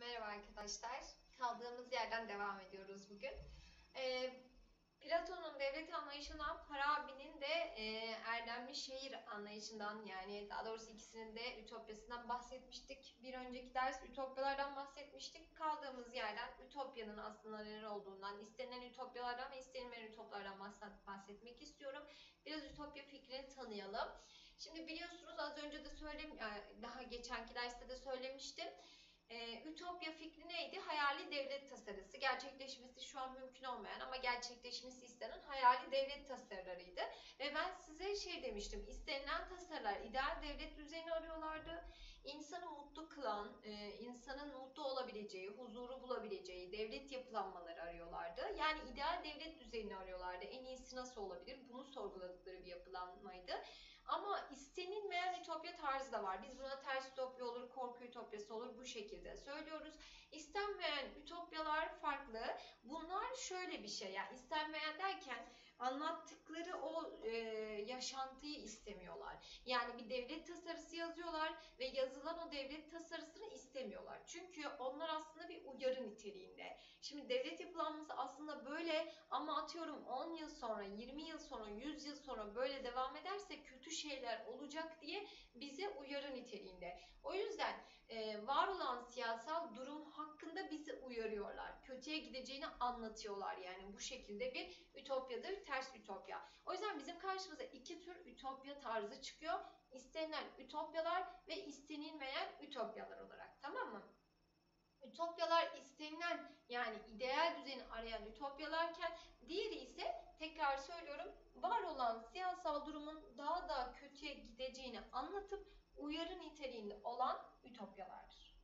Merhaba arkadaşlar. Kaldığımız yerden devam ediyoruz bugün. Platon'un devlet anlayışından, Farabi'nin de erdemli şehir anlayışından, yani daha doğrusu ikisinin de ütopyasından bahsetmiştik. Bir önceki ders ütopyalardan bahsetmiştik. Kaldığımız yerden ütopyanın aslında neler olduğundan, istenilen ütopyalardan ve istenilmeyen ütopyalardan bahsetmek istiyorum. Biraz ütopya fikrini tanıyalım. Şimdi biliyorsunuz, az önce de daha geçenki derste de söylemiştim. Ütopya fikri neydi? Hayali devlet tasarısı. Gerçekleşmesi şu an mümkün olmayan ama gerçekleşmesi istenen hayali devlet tasarılarıydı. Ve ben size demiştim, istenilen tasarılar ideal devlet düzeni arıyorlardı. İnsanı mutlu kılan, insanın mutlu olabileceği, huzuru bulabileceği devlet yapılanmaları arıyorlardı. Yani ideal devlet düzenini arıyorlardı. En iyisi nasıl olabilir? Bunu sorguladıkları bir yapılanmaydı. Ama istenilmeyen ütopya tarzı da var. Biz buna ters ütopya olur, korku ütopyası olur, bu şekilde söylüyoruz. İstenmeyen ütopyalar farklı. Bunlar şöyle bir şey, yani istenmeyen derken anlattıkları o yaşantıyı istemiyorlar. Yani bir devlet tasarısı yazıyorlar ve yazılan o devlet tasarısını istemiyorlar. Çünkü onlar aslında bir uyarı niteliğinde. Şimdi devlet yapılanması aslında böyle, ama atıyorum 10 yıl sonra, 20 yıl sonra, 100 yıl sonra böyle devam ederse kötü şeyler olacak diye bize uyarı niteliğinde. O yüzden var olan siyasal durum hakkında bizi uyarıyorlar. Kötüye gideceğini anlatıyorlar, yani bu şekilde bir ütopyadır, ters ütopya. O yüzden bizim karşımıza iki tür ütopya tarzı çıkıyor. İstenilen ütopyalar ve istenilmeyen ütopyalar olarak, tamam mı? Ütopyalar istenilen, yani ideal düzeni arayan ütopyalarken, diğeri ise, tekrar söylüyorum, var olan siyasal durumun daha da kötüye gideceğini anlatıp uyarı niteliğinde olan ütopyalardır.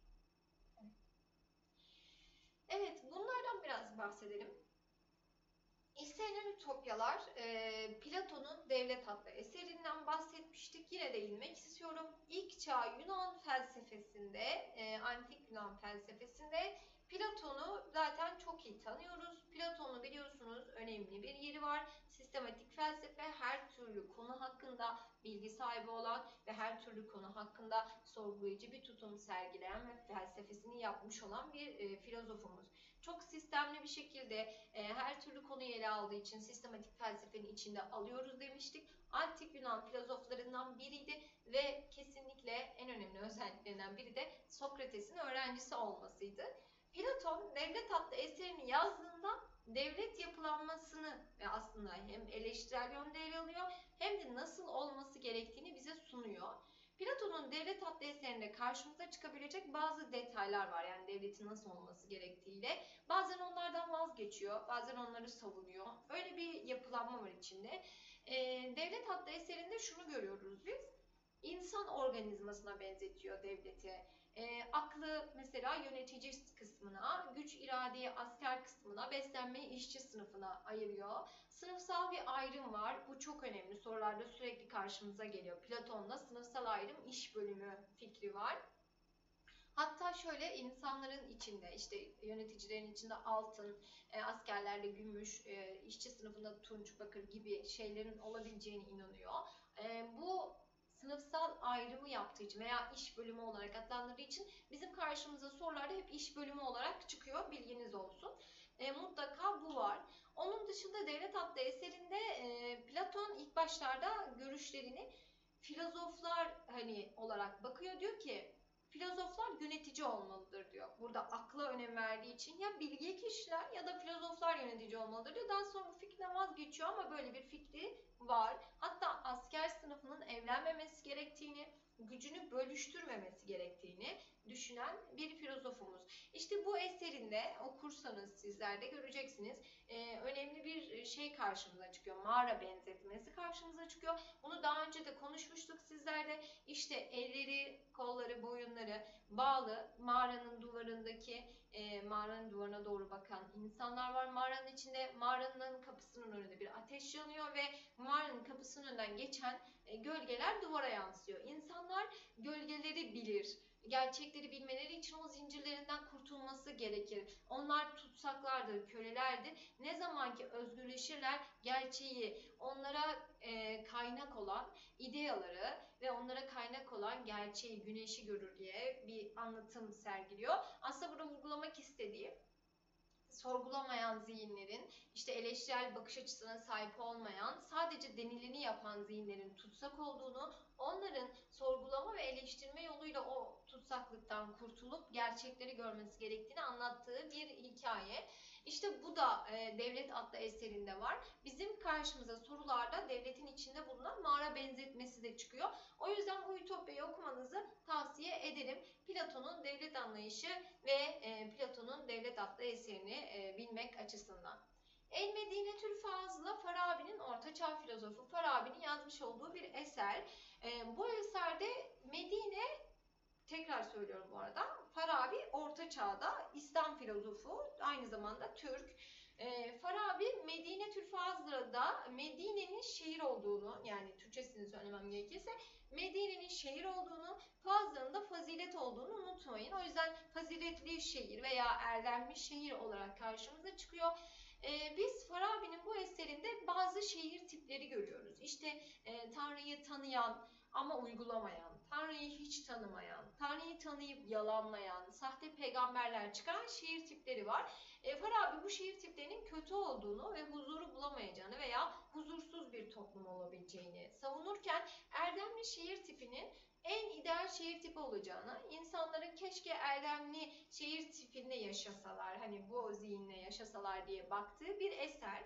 Evet, bunlardan biraz bahsedelim. İstenilen ütopyalar, Platon'un Devlet adlı eserinden bahsetmiştik. Yine değinmek istiyorum. İlk çağ Yunan felsefesinde, antik Yunan felsefesinde Platon'u zaten çok iyi tanıyoruz. Platon'u biliyorsunuz, önemli bir yeri var. Sistematik felsefe, her türlü konu hakkında bilgi sahibi olan ve her türlü konu hakkında sorgulayıcı bir tutum sergileyen ve felsefesini yapmış olan bir filozofumuz. Çok sistemli bir şekilde her türlü konuyu ele aldığı için sistematik felsefenin içinde alıyoruz demiştik. Antik Yunan filozoflarından biriydi ve kesinlikle en önemli özelliklerinden biri de Sokrates'in öğrencisi olmasıydı. Platon Devlet adlı eserini yazdığında devlet yapılanmasını ve aslında hem eleştirel yönde ele alıyor hem de nasıl olması gerektiğini bize sunuyor. Platon'un Devlet adlı eserinde karşımıza çıkabilecek bazı detaylar var, yani devletin nasıl olması gerektiğiyle. Bazen onlardan vazgeçiyor, bazen onları savunuyor. Öyle bir yapılanma var içinde. Devlet adlı eserinde şunu görüyoruz biz. İnsan organizmasına benzetiyor devleti. Aklı mesela yönetici kısmına, güç iradeyi asker kısmına, beslenmeyi işçi sınıfına ayırıyor. Sınıfsal bir ayrım var. Bu çok önemli. Sorularda sürekli karşımıza geliyor. Platon'da sınıfsal ayrım, iş bölümü fikri var. Hatta şöyle, insanların içinde, işte yöneticilerin içinde altın, askerlerde gümüş, işçi sınıfında tunç, bakır gibi şeylerin olabileceğine inanıyor. Bu sınıfsal ayrımı yaptığı için veya iş bölümü olarak adlandırdığı için bizim karşımıza sorularda hep iş bölümü olarak çıkıyor, bilginiz olsun. Mutlaka bu var. Onun dışında Devlet adlı eserinde Platon ilk başlarda görüşlerini filozoflar olarak bakıyor. Diyor ki filozoflar yönetici olmalıdır diyor. Burada akla önem verdiği için ya bilge kişiler ya da filozoflar yönetici olmalıdır diyor. Daha sonra bu fikrinden vazgeçiyor ama böyle bir fikri var. Hatta asker sınıfının evlenmemesi gerektiğini, gücünü bölüştürmemesi gerektiğini düşünen bir filozofumuz. İşte bu eserinde okursanız sizler de göreceksiniz. Önemli bir şey karşımıza çıkıyor. Mağara benzetmesi karşımıza çıkıyor. Bunu daha önce de konuşmuştuk sizlerle. İşte elleri, kolları, boyunları bağlı mağaranın duvarındaki, mağaranın duvarına doğru bakan insanlar var. Mağaranın içinde, mağaranın kapısının önünde bir ateş yanıyor ve mağaranın kapısının önünden geçen gölgeler duvara yansıyor. İnsanlar gölgeleri bilir. Gerçekleri bilmeleri için o zincirlerinden kurtulması gerekir. Onlar tutsaklardır, kölelerdir. Ne zaman ki özgürleşirler, gerçeği, onlara kaynak olan ideaları ve onlara kaynak olan olan gerçeği, güneşi görür diye bir anlatım sergiliyor. Aslında burada vurgulamak istediğim, sorgulamayan zihinlerin, işte eleştirel bakış açısına sahip olmayan, sadece denileni yapan zihinlerin tutsak olduğunu, onların sorgulama ve eleştirme yoluyla o tutsaklıktan kurtulup gerçekleri görmesi gerektiğini anlattığı bir hikaye. İşte bu da Devlet adlı eserinde var. Bizim karşımıza sorularda devletin içinde bulunan mağara benzetmesi de çıkıyor. O yüzden bu Ütopya'yı okumanızı tavsiye ederim. Platon'un devlet anlayışı ve Platon'un Devlet adlı eserini bilmek açısından. El Medinetül Fazıl'a Farabi'nin Ortaçağ filozofu Farabi'nin yazmış olduğu bir eser. Bu eserde Medine, tekrar söylüyorum bu arada, Farabi Orta Çağ'da İslam filozofu, aynı zamanda Türk. Farabi Medinetül Fazıl'da Medine'nin şehir olduğunu, yani Türkçesini söylemem gerekirse Medine'nin şehir olduğunu, Fazıl'ın da fazilet olduğunu unutmayın. O yüzden faziletli şehir veya erdemli şehir olarak karşımıza çıkıyor. Biz Farabi'nin bu eserinde bazı şehir tipleri görüyoruz. İşte Tanrı'yı tanıyan ama uygulamayan, Tanrı'yı hiç tanımayan, Tanrı'yı tanıyıp yalanlayan, sahte peygamberler çıkaran şehir tipleri var. Farabi bu şehir tiplerinin kötü olduğunu ve huzuru bulamayacağını veya huzursuz bir toplum olabileceğini savunurken erdemli şehir tipinin en ideal şehir tipi olacağını, insanların keşke erdemli şehir tipinde yaşasalar, hani bu zihinle yaşasalar diye baktığı bir eser.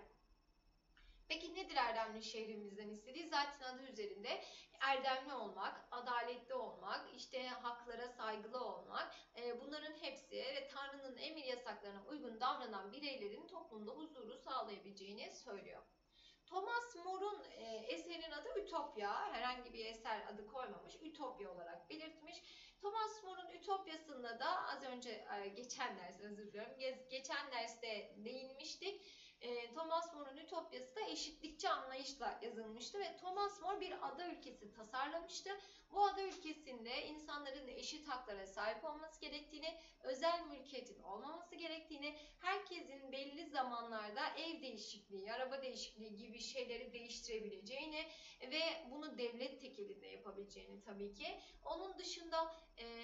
Peki nedir erdemli şehrimizden istediği? Zaten adı üzerinde erdemli olmak, adaletli olmak, işte haklara saygılı olmak, bunların hepsi ve Tanrı'nın emir yasaklarına uygun davranan bireylerin toplumda huzuru sağlayabileceğini söylüyor. Thomas More'un eserinin adı Ütopya. Herhangi bir eser adı koymamış. Ütopya olarak belirtmiş. Thomas More'un Ütopyası'nda da az önce geçen ders, özür diliyorum, geçen derste değinmiştik. Thomas More'un Ütopyası da eşitlikçi anlayışla yazılmıştı ve Thomas More bir ada ülkesi tasarlamıştı. Bu ada ülkesinde insanların eşit haklara sahip olması gerektiğini, özel mülkiyetin olmaması gerektiğini, herkesin belli zamanlarda ev değişikliği, araba değişikliği gibi şeyleri değiştirebileceğini ve bunu devlet tekelinde yapabileceğini tabii ki. Onun dışında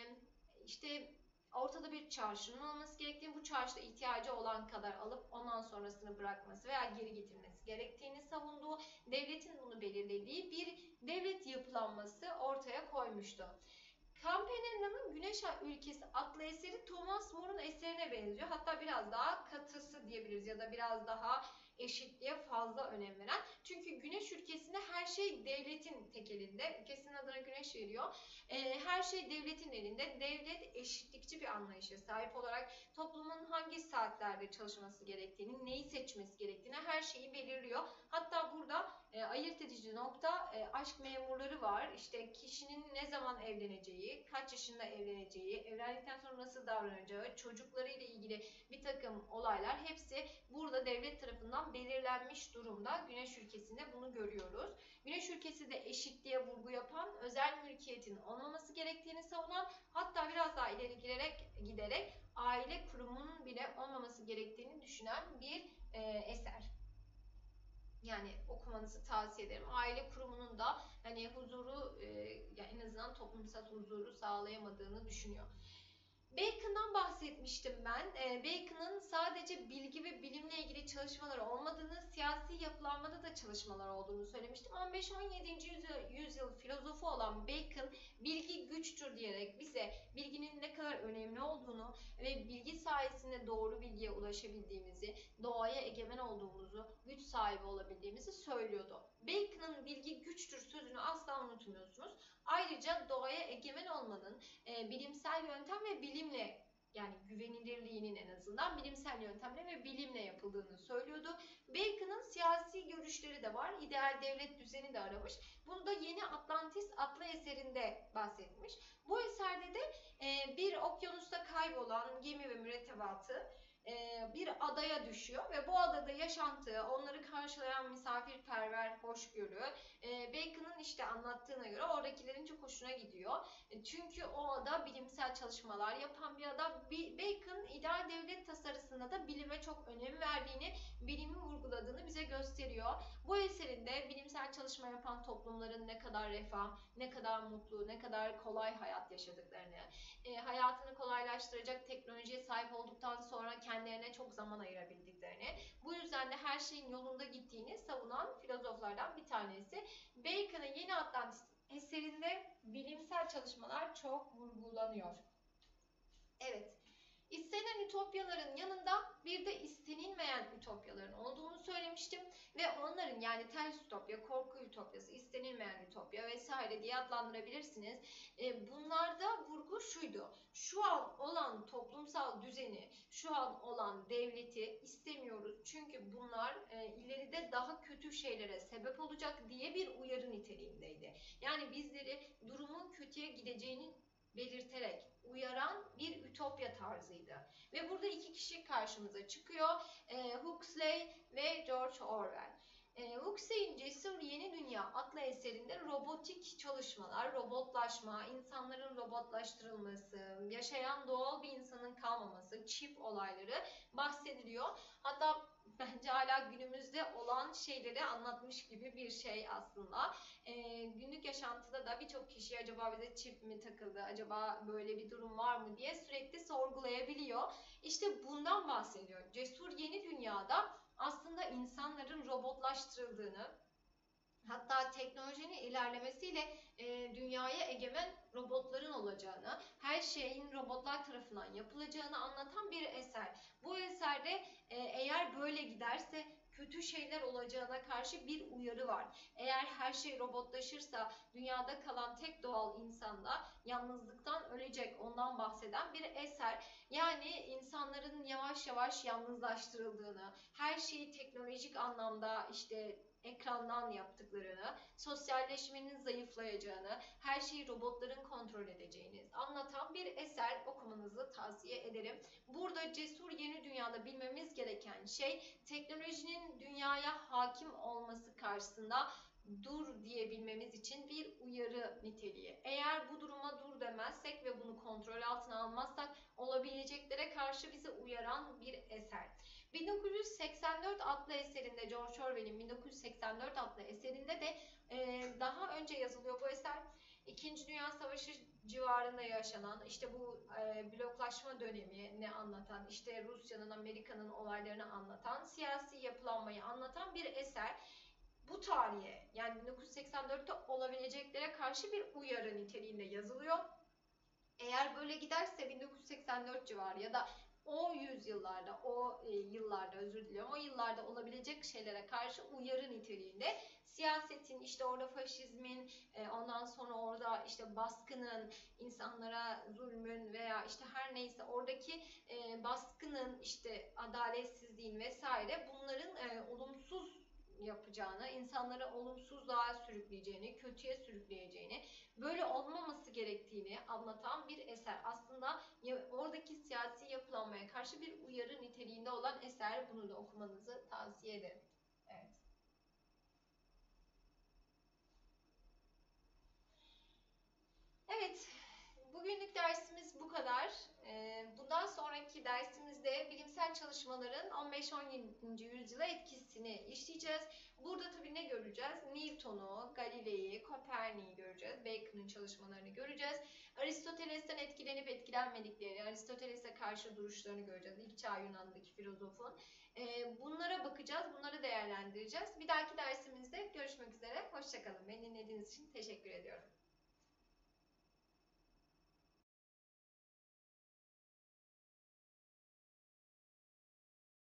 işte ortada bir çarşının olması gerektiğini, bu çarşıda ihtiyacı olan kadar alıp ondan sonrasını bırakması veya geri getirmesi gerektiğini savunduğu, devletin bunu belirlediği bir devlet yapılanması ortaya koymuştu. Campanella'nın Güneş Ülkesi adlı eseri Thomas More'un eserine benziyor. Hatta biraz daha katısı diyebiliriz ya da biraz daha eşitliğe fazla önem veren. Çünkü Güneş ülkesinde her şey devletin tek elinde. Ülkesinin adına Güneş veriyor. Her şey devletin elinde. Devlet eşitlikçi bir anlayışa sahip olarak toplumun hangi saatlerde çalışması gerektiğini, neyi seçmesi gerektiğini her şeyi belirliyor. Hatta burada ayırt edici nokta aşk memurları var. İşte kişinin ne zaman evleneceği, kaç yaşında evleneceği, evlendikten sonra nasıl davranacağı, çocuklarıyla ilgili bir takım olaylar hepsi burada devlet tarafından belirlenmiş durumda. Güneş ülkesinde bunu görüyoruz. Güneş ülkesi de eşitliğe vurgu yapan, özel mülkiyetin olmaması gerektiğini savunan, hatta biraz daha ileri giderek aile kurumunun bile olmaması gerektiğini düşünen bir eser. Yani okumanızı tavsiye ederim. Aile kurumunun da hani huzuru, yani en azından toplumsal huzuru sağlayamadığını düşünüyor. Bacon'dan bahsetmiştim ben. Bacon'ın sadece bilgi ve bilimle ilgili çalışmaları olmadığını, siyasi yapılanmada da çalışmalar olduğunu söylemiştim. 15-17. yüzyıl filozofu olan Bacon, bilgi güçtür diyerek bize bilginin ne kadar önemli olduğunu ve bilgi sayesinde doğru bilgiye ulaşabildiğimizi, doğaya egemen olduğumuzu, güç sahibi olabildiğimizi söylüyordu. Bacon'ın bilgi güçtür sözünü asla unutmuyorsunuz. Ayrıca doğaya egemen olmanın bilimsel yöntem ve bilimle, yani güvenilirliğinin en azından bilimsel yöntemle ve bilimle yapıldığını söylüyordu. Bacon'ın siyasi görüşleri de var. İdeal devlet düzeni de aramış. Bunu da Yeni Atlantis adlı eserinde bahsetmiş. Bu eserde de bir okyanusta kaybolan gemi ve mürettebatı bir adaya düşüyor ve bu adada yaşantı, onları karşılayan misafirperver hoşgörü, Bacon'ın işte anlattığına göre oradakilerin çok hoşuna gidiyor Çünkü o ada bilimsel çalışmalar yapan bir ada. Bacon ideal devlet tasarısında da bilime çok önem verdiğini, bilimi vurguladığını bize gösteriyor. Bu eserinde bilimsel çalışma yapan toplumların ne kadar refah, ne kadar mutlu, ne kadar kolay hayat yaşadıklarını, hayatını kolaylaştıracak teknolojiye sahip olduktan sonra kendilerine çok zaman ayırabildiklerini, bu yüzden de her şeyin yolunda gittiğini savunan filozoflardan bir tanesi. Bacon'ın Yeni Atlantis eserinde bilimsel çalışmalar çok vurgulanıyor. Evet. İstenen ütopyaların yanında bir de istenilmeyen ütopyaların olduğunu söylemiştim ve onların, yani ters ütopya, korku ütopyası, istenilmeyen ütopya vesaire diye adlandırabilirsiniz. Bunlarda vurgu şuydu: şu an olan toplumsal düzeni, şu an olan devleti istemiyoruz çünkü bunlar ileride daha kötü şeylere sebep olacak diye bir uyarı niteliğindeydi. Yani bizleri durumun kötüye gideceğini belirterek uyaran bir ütopya tarzıydı. Ve burada iki kişi karşımıza çıkıyor. Huxley ve George Orwell. Huxley'in Cesur Yeni Dünya adlı eserinde robotik çalışmalar, robotlaşma, insanların robotlaştırılması, yaşayan doğal bir insanın kalmaması, çip olayları bahsediliyor. Hatta bence hala günümüzde olan şeyleri anlatmış gibi bir şey aslında. Günlük yaşantıda da birçok kişi acaba bize çip mi takıldı, acaba böyle bir durum var mı diye sürekli sorgulayabiliyor. İşte bundan bahsediyor. Cesur Yeni Dünya'da aslında insanların robotlaştırıldığını, hatta teknolojinin ilerlemesiyle dünyaya egemen robotların olacağını, her şeyin robotlar tarafından yapılacağını anlatan bir eser. Bu eserde eğer böyle giderse kötü şeyler olacağına karşı bir uyarı var. Eğer her şey robotlaşırsa dünyada kalan tek doğal insan da yalnızlıktan ölecek. Ondan bahseden bir eser. Yani insanların yavaş yavaş yalnızlaştırıldığını, her şeyi teknolojik anlamda işte ekrandan yaptıklarını, sosyalleşmenin zayıflayacağını, her şeyi robotların kontrol edeceğini anlatan bir eser, okumanızı tavsiye ederim. Burada Cesur Yeni Dünya'da bilmemiz gereken şey, teknolojinin dünyaya hakim olması karşısında dur diyebilmemiz için bir uyarı niteliği. Eğer bu duruma dur demezsek ve bunu kontrol altına almazsak olabileceklere karşı bizi uyaran bir eser. 1984 adlı eserinde, George Orwell'in 1984 adlı eserinde de daha önce yazılıyor bu eser. İkinci Dünya Savaşı civarında yaşanan, işte bu bloklaşma dönemini anlatan, işte Rusya'nın, Amerika'nın olaylarını anlatan, siyasi yapılanmayı anlatan bir eser. Bu tarihe, yani 1984'te olabileceklere karşı bir uyarı niteliğinde yazılıyor. Eğer böyle giderse 1984 civarı ya da o yüzyıllarda, o yıllarda, özür diliyorum, o yıllarda olabilecek şeylere karşı uyarı niteliğinde siyasetin, işte orada faşizmin, ondan sonra orada işte baskının, insanlara zulmün veya işte her neyse oradaki baskının, işte adaletsizliğin vesaire, bunların olumsuz yapacağını, insanları olumsuzluğa sürükleyeceğini, kötüye sürükleyeceğini, böyle olmaması gerektiğini anlatan bir eser. Aslında oradaki siyasi yapılanmaya karşı bir uyarı niteliğinde olan eser. Bunu da okumanızı tavsiye ederim. Evet. Evet. Bugünlük dersimiz bu kadar. Bundan sonraki dersimizde bilimsel çalışmaların 15-17. yüzyıla etkisini işleyeceğiz. Burada tabii ne göreceğiz? Newton'u, Galilei'yi, Kopernik'i göreceğiz. Bacon'ın çalışmalarını göreceğiz. Aristoteles'ten etkilenip etkilenmedikleri, Aristoteles'e karşı duruşlarını göreceğiz. İlk çağ Yunan'daki filozofun. Bunlara bakacağız, bunları değerlendireceğiz. Bir dahaki dersimizde görüşmek üzere. Hoşça kalın. Beni dinlediğiniz için teşekkür ediyorum.